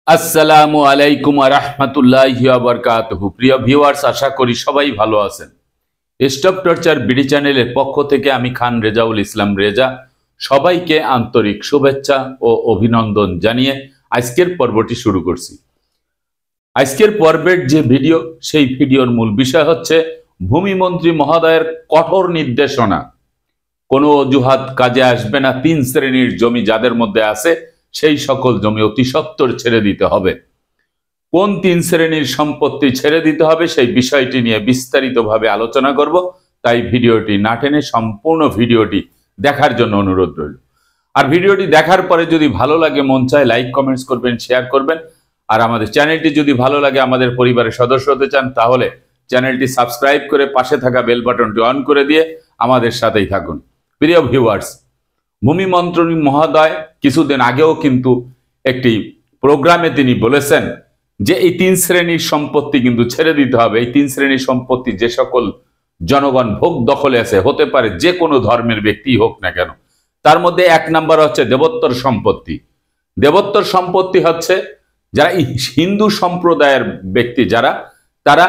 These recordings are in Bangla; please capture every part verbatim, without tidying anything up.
আসসালামু আলাইকুম ওয়া রাহমাতুল্লাহি ওয়া বারাকাতুহু। প্রিয় ভিউয়ার্স, আশা করি সবাই ভালো আছেন। স্টপ টর্চার বিডি চ্যানেলের পক্ষ থেকে আমি খান রেজাউল ইসলাম রেজা সবাইকে আন্তরিক শুভেচ্ছা ও অভিনন্দন জানিয়ে আজকের পর্বটি শুরু করছি। আজকের পর্বের যে ভিডিও, সেই ভিডিওর মূল বিষয় হচ্ছে ভূমিমন্ত্রী মহোদয়ের কঠোর নির্দেশনা। কোনো অজুহাত কাজে আসবে না। তিন শ্রেণীর জমি যাদের মধ্যে আছে সেই সকল জমি অতি সত্বর ছেড়ে দিতে হবে। কোন তিন শ্রেণীর সম্পত্তি ছেড়ে দিতে হবে সেই বিষয়টি নিয়ে বিস্তারিতভাবে আলোচনা করব। তাই ভিডিওটি না টেনে সম্পূর্ণ ভিডিওটি দেখার জন্য অনুরোধ রইল। আর ভিডিওটি দেখার পরে যদি ভালো লাগে, মন চায় লাইক কমেন্টস করবেন, শেয়ার করবেন। আর আমাদের চ্যানেলটি যদি ভালো লাগে, আমাদের পরিবারের সদস্য হতে চান, তাহলে চ্যানেলটি সাবস্ক্রাইব করে পাশে থাকা বেল বাটনটি অন করে দিয়ে আমাদের সাথেই থাকুন। প্রিয় ভিউয়ার্স, ভূমিমন্ত্রী মহোদয় কিছুদিন আগেও কিন্তু একটি প্রোগ্রামে তিনি বলেছেন যে এই তিন শ্রেণীর সম্পত্তি কিন্তু ছেড়ে দিতে হবে। এই তিন শ্রেণীর সম্পত্তি যে সকল জনগণ ভোগ দখলে আছে, হতে পারে যে কোনো ধর্মের ব্যক্তি হোক না কেন। তার মধ্যে এক নাম্বার হচ্ছে দেবোত্তর সম্পত্তি। দেবোত্তর সম্পত্তি হচ্ছে যারা হিন্দু সম্প্রদায়ের ব্যক্তি, যারা তারা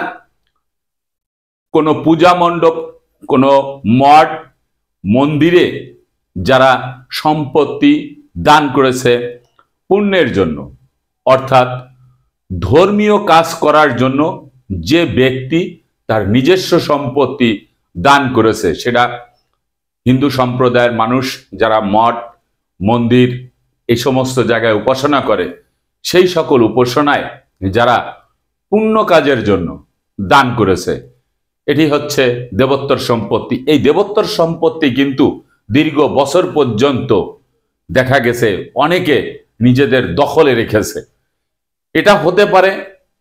কোনো পূজা মণ্ডপ, কোনো মঠ, মন্দিরে যারা সম্পত্তি দান করেছে পুণ্যের জন্য, অর্থাৎ ধর্মীয় কাজ করার জন্য, যে ব্যক্তি তার নিজস্ব সম্পত্তি দান করেছে, সেটা হিন্দু সম্প্রদায়ের মানুষ যারা মঠ মন্দির এই সমস্ত জায়গায় উপাসনা করে, সেই সকল উপাসনায় যারা পুণ্য কাজের জন্য দান করেছে, এটি হচ্ছে দেবোত্তর সম্পত্তি। এই দেবোত্তর সম্পত্তি কিন্তু দীর্ঘ বছর পর্যন্ত দেখা গেছে অনেকে নিজেদের দখলে রেখেছে। এটা হতে পারে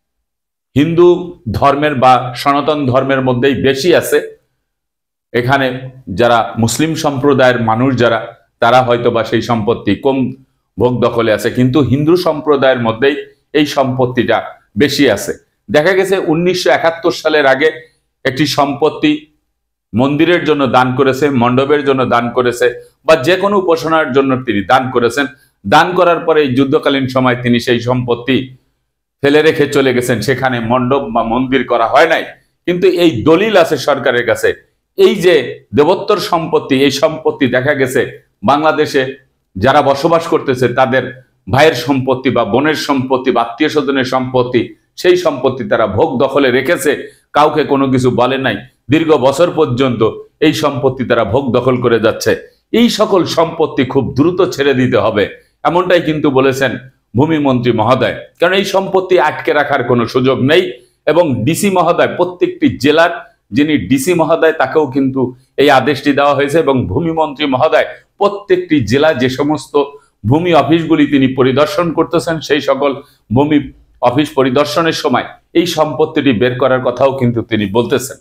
হিন্দু ধর্মের বা সনাতন ধর্মের মধ্যেই বেশি আছে। এখানে যারা মুসলিম সম্প্রদায়ের মানুষ যারা, তারা হয়তো বা সেই সম্পত্তি কম ভোগ দখলে আছে, কিন্তু হিন্দু সম্প্রদায়ের মধ্যেই এই সম্পত্তিটা বেশি আছে। দেখা গেছে উনিশশো একাত্তর সালের আগে একটি সম্পত্তি মন্দিরের জন্য দান করেছে, মণ্ডপের জন্য দান করেছে, বা যে কোনো উপাসনার জন্য তিনি দান করেছেন। দান করার পরে এই যুদ্ধকালীন সময় তিনি সেই সম্পত্তি ফেলে রেখে চলে গেছেন, সেখানে মণ্ডপ বা মন্দির করা হয় নাই। কিন্তু এই দলিল আছে সরকারের কাছে, এই যে দেবোত্তর সম্পত্তি, এই সম্পত্তি দেখা গেছে বাংলাদেশে যারা বসবাস করতেছে তাদের ভাইয়ের সম্পত্তি বা বোনের সম্পত্তি বা আত্মীয় স্বজনের সম্পত্তি, সেই সম্পত্তি তারা ভোগ দখলে রেখেছে, কাউকে কোনো কিছু বলে নাই। দীর্ঘ বছর পর্যন্ত এই সম্পত্তি তারা ভোগ দখল করে যাচ্ছে। এই সকল সম্পত্তি খুব দ্রুত ছেড়ে দিতে হবে, এমনটাই কিন্তু বলেছেন ভূমিমন্ত্রী মহোদয়। কারণ এই সম্পত্তি আটকে রাখার কোনো সুযোগ নেই। এবং ডিসি মহোদয়, প্রত্যেকটি জেলার যিনি ডিসি মহোদয়, তাকেও কিন্তু এই আদেশটি দেওয়া হয়েছে। এবং ভূমিমন্ত্রী মহোদয় প্রত্যেকটি জেলা যে সমস্ত ভূমি অফিসগুলি তিনি পরিদর্শন করতেছেন, সেই সকল ভূমি অফিস পরিদর্শনের সময় এই সম্পত্তিটি বের করার কথাও কিন্তু তিনি বলতেছেন।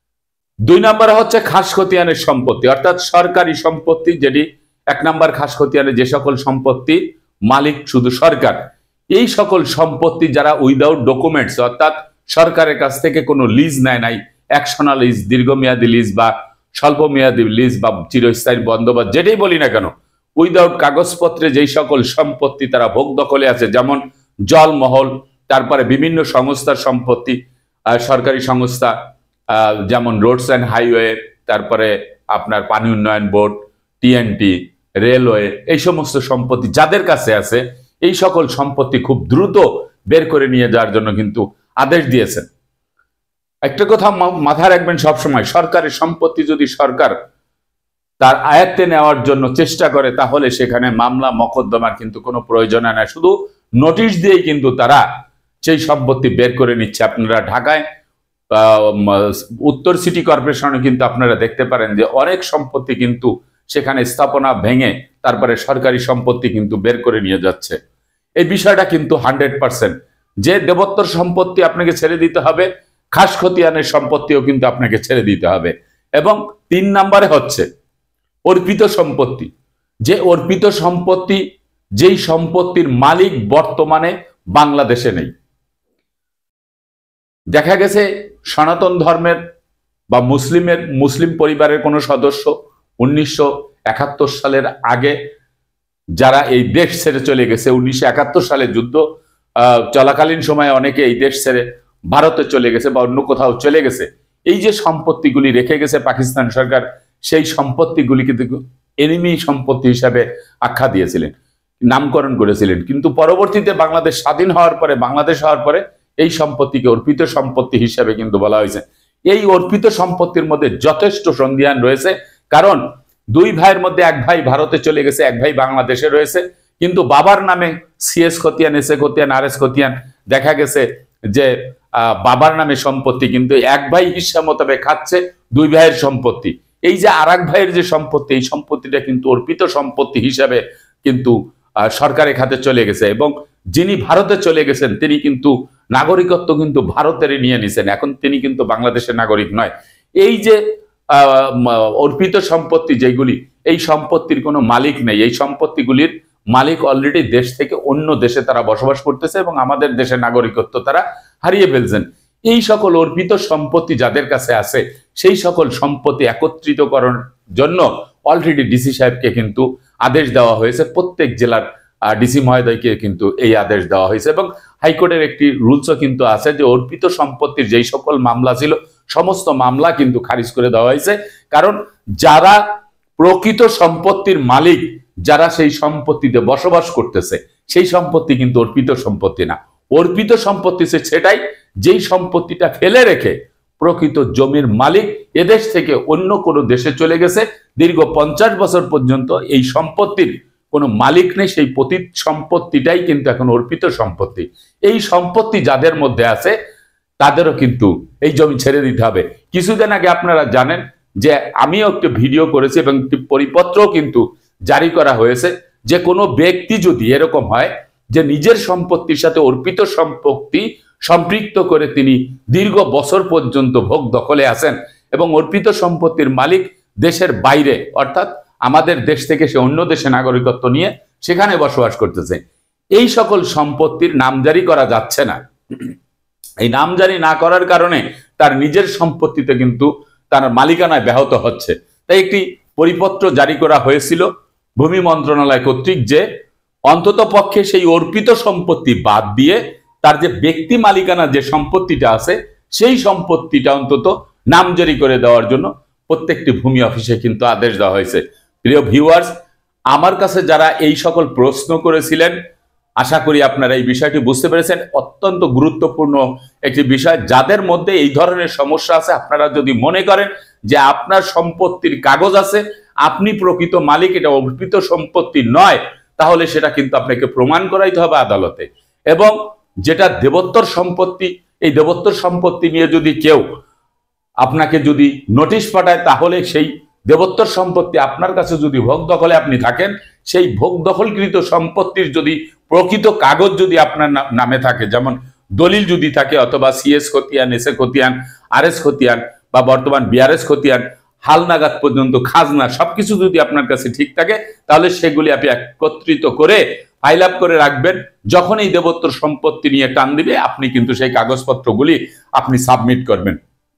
দুই নাম্বার হচ্ছে খাস খতিয়ানের সম্পত্তি, অর্থাৎ সরকারি সম্পত্তি, যেটি এক নাম্বার খাস খতিয়ানে যে সকল সম্পত্তি মালিক শুধু সরকার, এই সকল সম্পত্তি যারা উইদাউট ডকুমেন্টস, অর্থাৎ সরকারের কাছ থেকে কোনো লিজ নেয় নাই, একশনা লিজ, দীর্ঘমেয়াদী লিজ বা স্বল্প মেয়াদী লিজ বা চিরস্থায়ী বন্দোবস্ত, যেটাই বলি না কেন, উইদাউট কাগজপত্রে যেই সকল সম্পত্তি তারা ভোগ দখলে আছে, যেমন জলমহল, তারপরে বিভিন্ন সংস্থার সম্পত্তি, সরকারি সংস্থা যেমন রোডস অ্যান্ড হাইওয়ে, তারপরে আপনার পানি উন্নয়ন বোর্ড, টিএনটি, রেলওয়ে, এই সমস্ত সম্পত্তি যাদের কাছে আছে, এই সকল সম্পত্তি খুব দ্রুত বের করে নিয়ে যাওয়ার জন্য কিন্তু আদেশ দিয়েছেন। একটা কথা মাথায় রাখবেন সবসময়, সরকারি সম্পত্তি যদি সরকার তার আয়ত্তে নেওয়ার জন্য চেষ্টা করে, তাহলে সেখানে মামলা মকদ্দমার কিন্তু কোনো প্রয়োজন হয় না। শুধু নোটিশ দিয়েই কিন্তু তারা সেই সম্পত্তি বের করে নিচ্ছে। আপনারা ঢাকায় উত্তর সিটি কর্পোরেশনে কিন্তু আপনারা দেখতে পারেন যে অনেক সম্পত্তি কিন্তু সেখানে স্থাপনা ভেঙে তারপরে সরকারি সম্পত্তি কিন্তু বের করে নিয়ে যাচ্ছে। এই বিষয়টা কিন্তু হান্ড্রেড পার্সেন্ট যে দেবোত্তর সম্পত্তি আপনাকে ছেড়ে দিতে হবে, খাস খতিয়ানের সম্পত্তিও কিন্তু আপনাকে ছেড়ে দিতে হবে। এবং তিন নম্বরে হচ্ছে অর্পিত সম্পত্তি, যে অর্পিত সম্পত্তি, যেই সম্পত্তির মালিক বর্তমানে বাংলাদেশে নেই। দেখা গেছে সনাতন ধর্মের বা মুসলিমের মুসলিম পরিবারের কোনো সদস্য উনিশশো একাত্তর সালের আগে যারা এই দেশ ছেড়ে চলে গেছে, উনিশশো একাত্তর সালে যুদ্ধ চলাকালীন সময়ে অনেকে এই দেশ ছেড়ে ভারতে চলে গেছে বা অন্য কোথাও চলে গেছে। এই যে সম্পত্তিগুলি রেখে গেছে পাকিস্তান সরকার, সেই সম্পত্তিগুলি কিন্তু এনিমি সম্পত্তি হিসাবে আখ্যা দিয়েছিলেন, নামকরণ করেছিলেন। কিন্তু পরবর্তীতে বাংলাদেশ স্বাধীন হওয়ার পরে, বাংলাদেশ হওয়ার পরে এই সম্পত্তিকে অর্পিত সম্পত্তি হিসাবে কিন্তু বলা হয়েছে। এই অর্পিত সম্পত্তির মধ্যে যথেষ্ট সন্ধিহান রয়েছে, কারণ দুই ভাইয়ের মধ্যে এক ভাই ভারতে চলে গেছে, এক ভাই বাংলাদেশে রয়েছে, কিন্তু বাবার নামে সিএস খতিয়ান, এস এ খতিয়ান, আর এস খতিয়ান দেখা গেছে যে বাবার নামে সম্পত্তি, কিন্তু এক ভাই হিস্সা মোতাবেক খাচ্ছে দুই ভাইয়ের সম্পত্তি। এই যে আর এক ভাইয়ের যে সম্পত্তি, এই সম্পত্তিটা কিন্তু অর্পিত সম্পত্তি হিসাবে কিন্তু সরকারের খাতে চলে গেছে, এবং যিনি ভারতে চলে গেছেন তিনি কিন্তু নাগরিকত্ব কিন্তু ভারতের নিয়ে নিছেন, এখন তিনি কিন্তু বাংলাদেশের নাগরিক নয়। এই যে অর্পিত সম্পত্তি যেগুলি, এই সম্পত্তির কোনো মালিক নেই, এই সম্পত্তিগুলির মালিক অলরেডি দেশ থেকে অন্য দেশে তারা বসবাস করতেছে এবং আমাদের দেশের নাগরিকত্ব তারা হারিয়ে ফেলছেন। এই সকল অর্পিত সম্পত্তি যাদের কাছে আছে, সেই সকল সম্পত্তি একত্রিত করার জন্য অলরেডি ডিসি সাহেবকে কিন্তু আদেশ দেওয়া হয়েছে, প্রত্যেক জেলার ডিসি মহোদয়কে কিন্তু এই আদেশ দেওয়া হয়েছে, এবং হাইকোর্টের একটি রুলসও কিন্তু আছে যে অর্পিত সম্পত্তির যেই সকল মামলা ছিল সমস্ত মামলা কিন্তু খারিজ করে দেওয়া হয়েছে। কারণ যারা প্রকৃত সম্পত্তির মালিক, যারা সেই সম্পত্তিতে বসবাস করতেছে, সেই সম্পত্তি কিন্তু অর্পিত সম্পত্তি না। অর্পিত সম্পত্তি সেটাই যেই সম্পত্তিটা ফেলে রেখে প্রকৃত জমির মালিক এদেশ থেকে অন্য কোনো দেশে চলে গেছে, দীর্ঘ পঞ্চাশ বছর পর্যন্ত এই সম্পত্তির কোনো মালিক নেই, সেই পতিত সম্পত্তিটাই কিন্তু এখন অর্পিত সম্পত্তি। এই সম্পত্তি যাদের মধ্যে আছে তাদেরও কিন্তু এই জমি ছেড়ে দিতে হবে। কিছুদিন আগে আপনারা জানেন যে আমিও একটি ভিডিও করেছি এবং একটি পরিপত্রও কিন্তু জারি করা হয়েছে, যে কোনো ব্যক্তি যদি এরকম হয় যে নিজের সম্পত্তির সাথে অর্পিত সম্পত্তি সম্পৃক্ত করে তিনি দীর্ঘ বছর পর্যন্ত ভোগ দখলে আছেন এবং অর্পিত সম্পত্তির মালিক দেশের বাইরে, অর্থাৎ আমাদের দেশ থেকে সে অন্য দেশে নাগরিকত্ব নিয়ে সেখানে বসবাস করতেছে, এই সকল সম্পত্তির নামজারি করা যাচ্ছে না। এই নামজারি না করার কারণে তার নিজের সম্পত্তিতে কিন্তু তার মালিকানায় ব্যাহত হচ্ছে। তাই একটি পরিপত্র জারি করা হয়েছিল ভূমি মন্ত্রণালয় কর্তৃক, যে অন্তত পক্ষে সেই অর্পিত সম্পত্তি বাদ দিয়ে তার যে ব্যক্তি মালিকানা যে সম্পত্তিটা আছে, সেই সম্পত্তিটা অন্তত নামজারি করে দেওয়ার জন্য প্রত্যেকটি ভূমি অফিসে কিন্তু আদেশ দেওয়া হয়েছে। প্রিয় ভিউয়ার্স, আমার কাছে যারা এই সকল প্রশ্ন করেছিলেন, আশা করি আপনারা এই বিষয়টি বুঝতে পেরেছেন। অত্যন্ত গুরুত্বপূর্ণ একটি বিষয়। যাদের মধ্যে এই ধরনের সমস্যা আছে, আপনারা যদি মনে করেন যে আপনার সম্পত্তির কাগজ আছে, আপনি প্রকৃত মালিক, এটা অর্পিত সম্পত্তি নয়, তাহলে সেটা কিন্তু আপনাকে প্রমাণ করাইতে হবে আদালতে। এবং যেটা দেবোত্তর সম্পত্তি, এই দেবোত্তর সম্পত্তি নিয়ে যদি কেউ আপনাকে যদি নোটিশ পাঠায়, তাহলে সেই দেবোত্তর সম্পত্তি আপনার কাছে যদি ভোগ দখলে আপনি থাকেন, সেই ভোগ দখলকৃত সম্পত্তির যদি প্রকৃত কাগজ যদি আপনার নামে থাকে, যেমন দলিল যদি থাকে, অথবা সিএস খতিয়ান, এস এ খতিয়ান, আর এস খতিয়ান বা বর্তমান বিআরএস খতিয়ান, হালনাগাদ পর্যন্ত খাজনা, সবকিছু যদি আপনার কাছে ঠিক থাকে, তাহলে সেগুলি আপনি একত্রিত করে ফাইল আপ করে রাখবেন। যখন এই দেবোত্তর সম্পত্তি নিয়ে টান দিবে, আপনি কিন্তু সেই কাগজপত্রগুলি আপনি সাবমিট করবেন।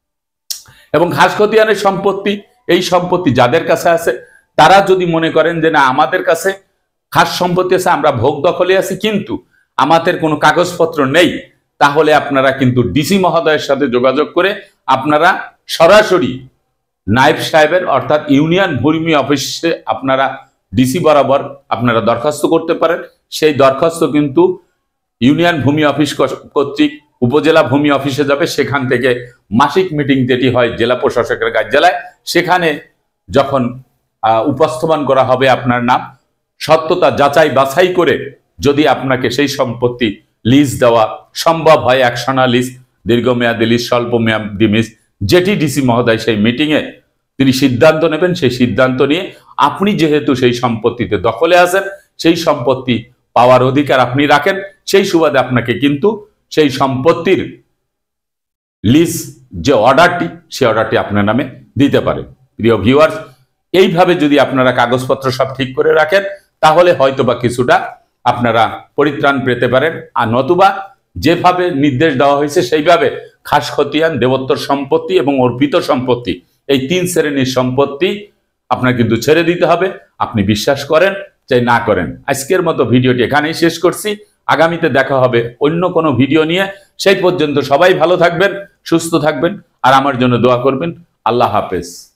এবং খাস খতিয়ানের সম্পত্তি, এই সম্পত্তি যাদের কাছে আছে, তারা যদি মনে করেন যে না, আমাদের কাছে খাস সম্পত্তি আছে, আমরা ভোগ দখলে আছি, কিন্তু আমাদের কোনো কাগজপত্র নেই, তাহলে আপনারা কিন্তু ডিসি মহোদয়ের সাথে যোগাযোগ করে আপনারা সরাসরি নায়েব সাহেবের অর্থাৎ ইউনিয়ন ভূমি অফিসে আপনারা ডিসি বরাবর আপনারা দরখাস্ত করতে পারেন। সেই দরখাস্ত কিন্তু ইউনিয়ন ভূমি অফিস কর্তৃক উপজেলা ভূমি অফিসে যাবে, সেখান থেকে মাসিক মিটিং যেটি হয় জেলা প্রশাসকের কার্যালয়, সেখানে যখন উপস্থাপন করা হবে আপনার নাম, সত্যতা যাচাই বাছাই করে যদি আপনাকে সেই সম্পত্তি লিজ দেওয়া সম্ভব হয়, একশনা লিজ, দীর্ঘমেয়াদী লিজ, স্বল্প মেয়াদী লিজ, যেটি ডিসি মহোদয় সেই মিটিংয়ে তিনি সিদ্ধান্ত নেবেন, সেই সিদ্ধান্ত নিয়ে আপনি যেহেতু সেই সম্পত্তিতে দখলে আছেন, সেই সম্পত্তি পাওয়ার অধিকার আপনি রাখেন, সেই সুবাদে আপনাকে কিন্তু সেই সম্পত্তির লিজ যে অর্ডারটি, সেই অর্ডারটি আপনার নামে দিতে পারে। প্রিয় ভিউয়ার্স, এইভাবে যদি আপনারা কাগজপত্র সব ঠিক করে রাখেন, তাহলে হয়তোবা কিছুটা আপনারা পরিত্রাণ পেতে পারেন। আর নতুবা যেভাবে নির্দেশ দেওয়া হয়েছে সেইভাবে খাস খতিয়ান, দেবোত্তর সম্পত্তি এবং অর্পিত সম্পত্তি, এই তিন শ্রেণীর সম্পত্তি আপনার কিন্তু ছেড়ে দিতে হবে, আপনি বিশ্বাস করেন চাই না করেন। আজকের মতো ভিডিওটি এখানেই শেষ করছি। আগামীতে দেখা হবে অন্য কোনো ভিডিও নিয়ে। সেই পর্যন্ত সবাই ভালো থাকবেন, সুস্থ থাকবেন, আর আমার জন্য দোয়া করবেন। আল্লাহ হাফেজ।